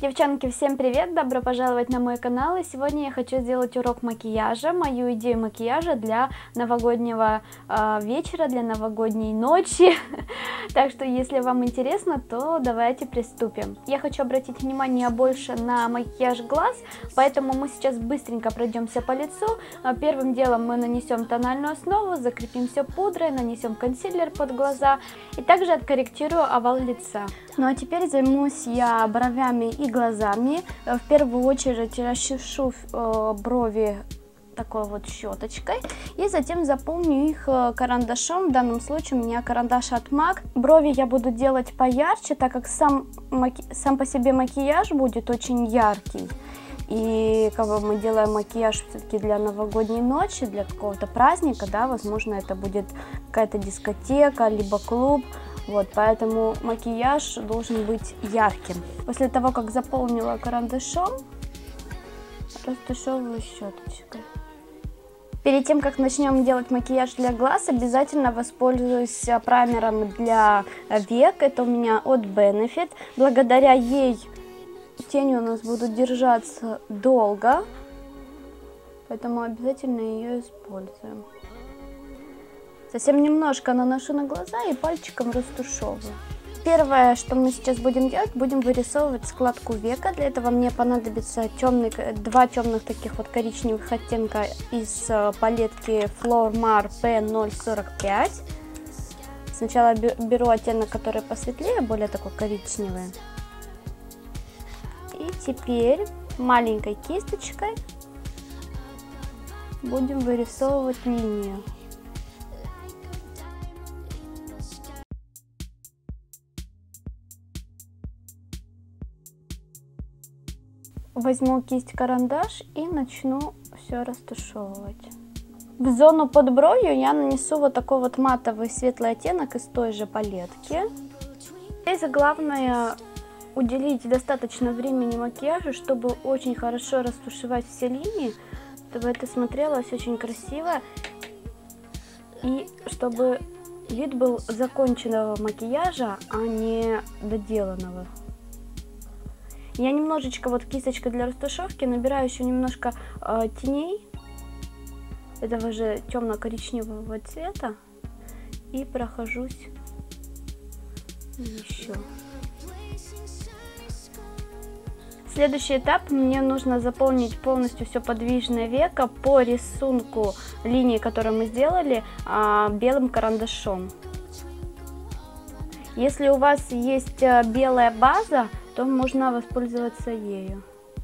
Девчонки, всем привет! Добро пожаловать на мой канал, и сегодня я хочу сделать урок макияжа, мою идею макияжа для новогоднего вечера, для новогодней ночи. Так что, если вам интересно, то давайте приступим. Я хочу обратить внимание больше на макияж глаз, поэтому мы сейчас быстренько пройдемся по лицу. Первым делом мы нанесем тональную основу, закрепим все пудрой, нанесем консилер под глаза и также откорректирую овал лица. Ну а теперь займусь я бровями и глазами. В первую очередь расчешу брови такой вот щеточкой и затем заполню их карандашом. В данном случае у меня карандаш от MAC. Брови я буду делать поярче, так как сам по себе макияж будет очень яркий. И как бы мы делаем макияж все-таки для новогодней ночи, для какого-то праздника, да, возможно, это будет какая-то дискотека, либо клуб. Вот, поэтому макияж должен быть ярким. После того, как заполнила карандашом, растушевываю щеточкой. Перед тем, как начнем делать макияж для глаз, обязательно воспользуюсь праймером для век. Это у меня от Benefit. Благодаря ей тени у нас будут держаться долго, поэтому обязательно ее используем. Совсем немножко наношу на глаза и пальчиком растушевываю. Первое, что мы сейчас будем делать, будем вырисовывать складку века. Для этого мне понадобится два темных таких вот коричневых оттенка из палетки Flormar P045. Сначала беру оттенок, который посветлее, более такой коричневый. И теперь маленькой кисточкой будем вырисовывать линию. Возьму кисть-карандаш и начну все растушевывать. В зону под бровью я нанесу вот такой вот матовый светлый оттенок из той же палетки. Здесь главное уделить достаточно времени макияжу, чтобы очень хорошо растушевать все линии, чтобы это смотрелось очень красиво и чтобы вид был законченного макияжа, а не доделанного. Я немножечко вот кисточкой для растушевки набираю еще немножко теней этого же темно-коричневого цвета и прохожусь еще. Следующий этап: мне нужно заполнить полностью все подвижное веко по рисунку линии, которую мы сделали, белым карандашом. Если у вас есть белая база, то можно воспользоваться ею.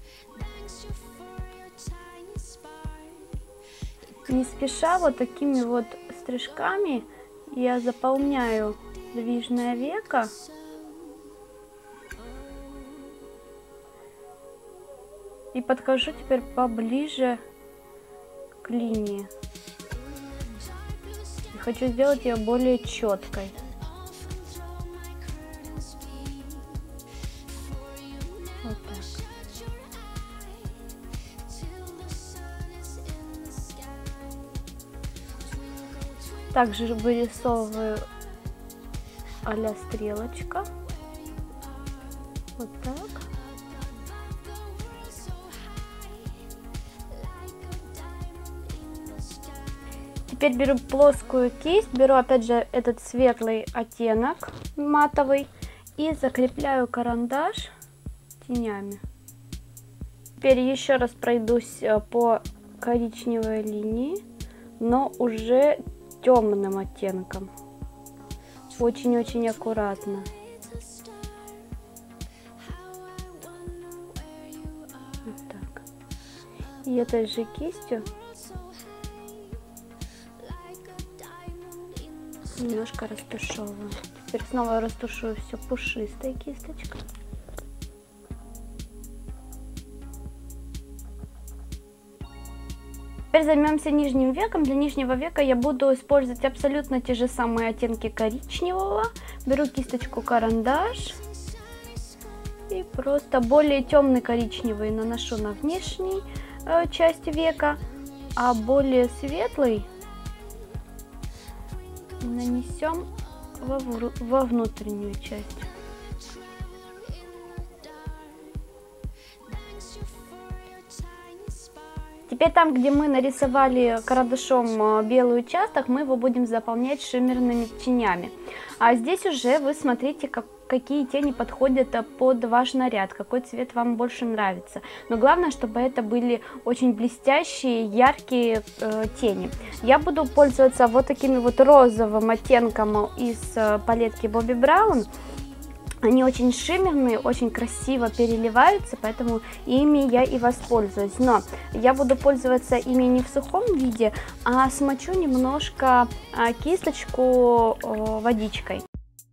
Не спеша, вот такими вот стрижками я заполняю подвижное веко. И подхожу теперь поближе к линии. И хочу сделать ее более четкой. Вот так. Также вырисовываю а-ля стрелочка. Вот так. Теперь беру плоскую кисть, беру опять же этот светлый оттенок матовый и закрепляю карандаш тенями. Теперь еще раз пройдусь по коричневой линии, но уже темным оттенком. Очень-очень аккуратно. Вот так. И этой же кистью немножко растушевываю. Теперь снова растушую все пушистой кисточкой. Теперь займемся нижним веком. Для нижнего века я буду использовать абсолютно те же самые оттенки коричневого. Беру кисточку карандаш и просто более темный коричневый наношу на внешней части века, а более светлый нанесем во внутреннюю часть. Теперь там, где мы нарисовали карандашом белый участок, мы его будем заполнять шиммерными тенями. А здесь уже вы смотрите, какие тени подходят под ваш наряд, какой цвет вам больше нравится. Но главное, чтобы это были очень блестящие, яркие тени. Я буду пользоваться вот такими вот розовым оттенком из палетки Bobbi Brown. Они очень шиммерные, очень красиво переливаются, поэтому ими я и воспользуюсь. Но я буду пользоваться ими не в сухом виде, а смочу немножко кисточку водичкой.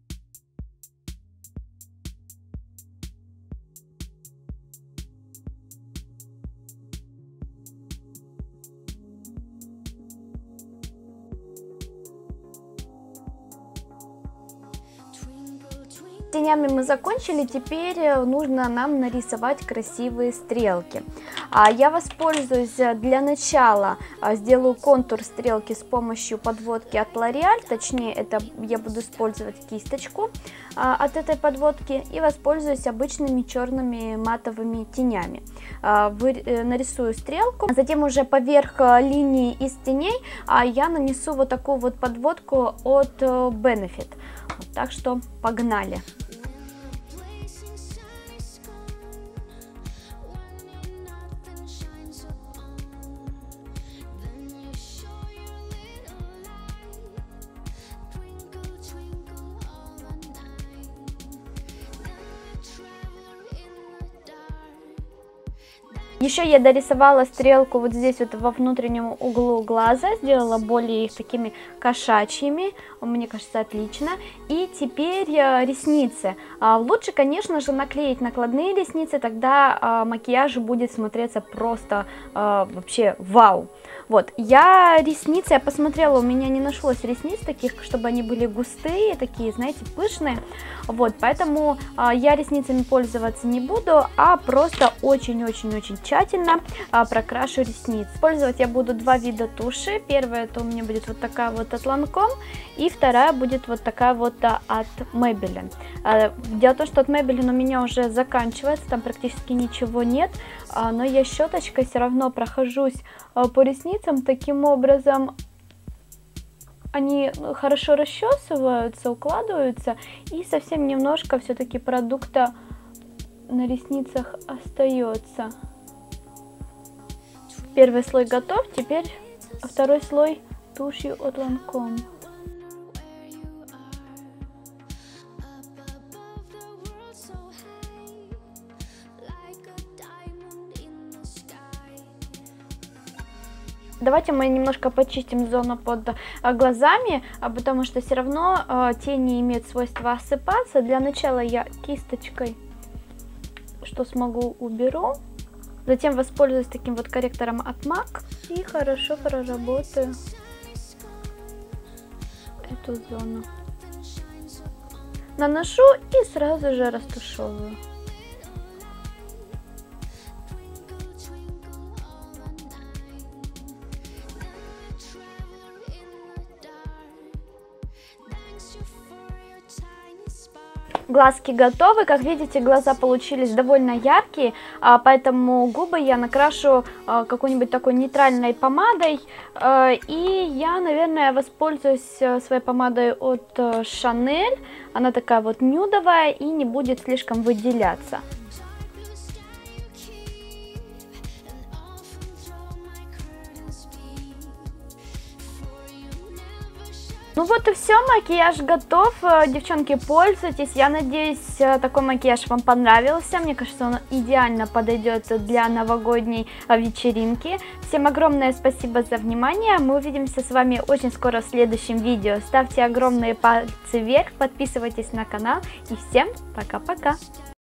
Тенями мы закончили, теперь нужно нам нарисовать красивые стрелки. Я воспользуюсь для начала, сделаю контур стрелки с помощью подводки от L'Oréal, точнее это я буду использовать кисточку от этой подводки и воспользуюсь обычными черными матовыми тенями. Нарисую стрелку, затем уже поверх линии из теней я нанесу вот такую вот подводку от Benefit. Так что погнали! Еще я дорисовала стрелку вот здесь вот во внутреннем углу глаза, сделала более их такими кошачьими, мне кажется, отлично. И теперь ресницы. Лучше, конечно же, наклеить накладные ресницы, тогда макияж будет смотреться просто вообще вау. Вот, я посмотрела, у меня не нашлось ресниц таких, чтобы они были густые, такие, знаете, пышные. Вот, поэтому я ресницами пользоваться не буду, а просто очень-очень-очень тщательно прокрашу ресницы. Использовать я буду два вида туши. Первая это у меня будет вот такая вот от Lancome, и вторая будет вот такая вот от Maybelline. Дело в том, что от Maybelline у меня уже заканчивается, там практически ничего нет, но я щеточкой все равно прохожусь по ресницам таким образом. Они хорошо расчесываются, укладываются, и совсем немножко все-таки продукта на ресницах остается. Первый слой готов, теперь второй слой тушью от Lancome. Давайте мы немножко почистим зону под глазами, потому что все равно тени имеют свойство осыпаться. Для начала я кисточкой, что смогу, уберу. Затем воспользуюсь таким вот корректором от MAC и хорошо проработаю эту зону. Наношу и сразу же растушевываю. Глазки готовы, как видите, глаза получились довольно яркие, поэтому губы я накрашу какой-нибудь такой нейтральной помадой, и я, наверное, воспользуюсь своей помадой от Chanel, она такая вот нюдовая и не будет слишком выделяться. Ну вот и все, макияж готов, девчонки, пользуйтесь, я надеюсь, такой макияж вам понравился, мне кажется, он идеально подойдет для новогодней вечеринки. Всем огромное спасибо за внимание, мы увидимся с вами очень скоро в следующем видео, ставьте огромные пальцы вверх, подписывайтесь на канал и всем пока-пока!